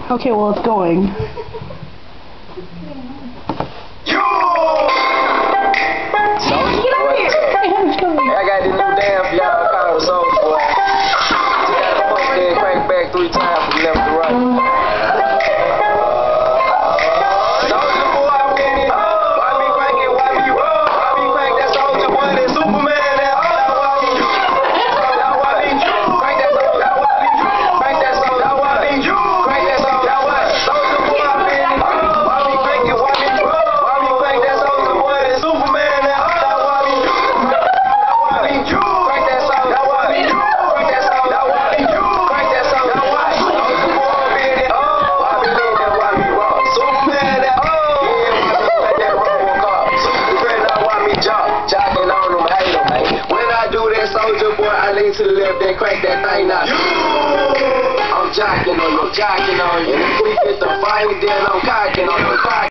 Okay, well, it's going. I got this new dance for y'all called Soulja Boy. Just gotta fuck that crank back 3 times from left to right. Soulja Boy, why me crank it, why me roll? Why me crank that Soulja Boy, that Superman, that why me crank that Soulja, that why me crank that Soulja, that why me crank that Soulja, that why Soulja Boy, why me crank it, why me roll? Why me crank that Soulja Boy, that Superman, that why me Soulja Boy, I lean to the left, then crank that thing out. I'm jocking on you, and if we get the fight, then I'm cocking on you.